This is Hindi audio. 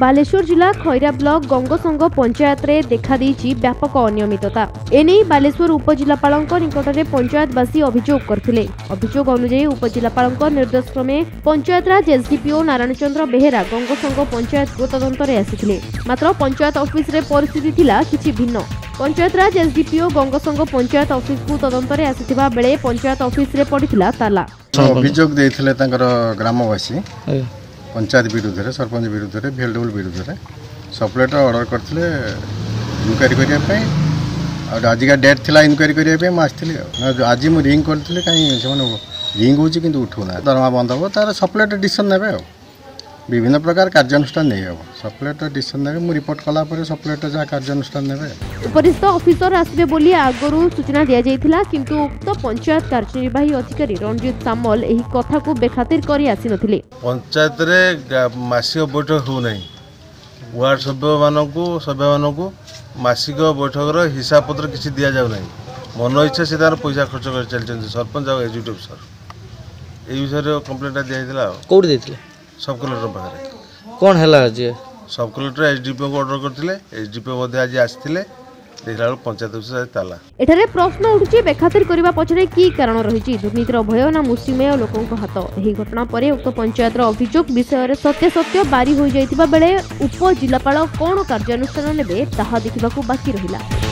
बालेश्वर जिला खैरा ब्लॉक गंगसंग पंचायत रे देखा देइछि व्यापक अनियमितता। एने बालेश्वर उपजिलापाल निकट में पंचायतवासी अभियोग करथिले। अभियोग अनुसार उपजिलापाल निर्देश क्रमे पंचायतराज एसडीपीओ नारायण चंद्र बेहेरा गंगसंग पंचायत को तदंत रे आसिथिले। मात्र पंचायत ऑफिस रे परिस्थिति थिला किछि भिन्न। पंचायतराज एसडीपीओ गंगसंग पंचायत ऑफिस को तदंत रे आसिथिबा बेले पंचायत ऑफिस रे पड़िथिला ताला। अभियोग देथिले तांकर ग्रामवासी पंचायत विरुद्ध रे सरपंच विरुद्ध रे भेलडोल विरुद्ध रे सपरेट ऑर्डर करथिले इनक्वायरी करिया पे और आज का डेट थिला इनक्वायरी करिया पे मैं आस्थिली। आज मु रिंग करथिले काई सेमाने रिंग होची किंतु उठुना दरमा बंद हो तार सपरेट डिसीजन नेबे विभिन्न प्रकार कार्यानुष्ठान नहीं हो सपरेट डिसीजन नेबे मु रिपोर्ट कला पर सपरेट जा कार्यानुष्ठान नेबे। उपरिस्थ ऑफिसर आसबे बोली आगरु सूचना दिया जायथिला किंतु उक्त पंचायत कार्यनिर्वाही अधिकारी रंजीत सामल एही कथा को बेखातिर करी आसी नथिले। पंचायत रे मासिक बैठक हो नहीं वार्ड सभ्य मानकू मासिक बैठक रो हिसाब पत्र किसी दिया जाउ नहीं मन इच्छा से तार पैसा खर्च कर चलचंदी सरपंच और एग्जीक्यूटिव सर ए विषय कंप्लेंट दिया दिला कोड देथिले सब कलेक्टर पाखरे कोन हला जे सब कलेक्टर एसडीपीओ को ऑर्डर करथिले एसडीपीओ मध्ये आज आस्थिले देखला पंचायत ऑफिस ताला। एठारे प्रश्न उठुची बेखातिर करिबा पछरे की कारण रहिची दुर्नीतिर भय ना मुस्लिमेय लोकंक हाथ। एही घटना परे उक्त पंचायतर अभियोग विषय रे सत्य बारी होई जायतिबा बेले उप जिलापाल कोन कार्यानुष्ठान नेबे ताहा देखिबाकू बाकी रहिला।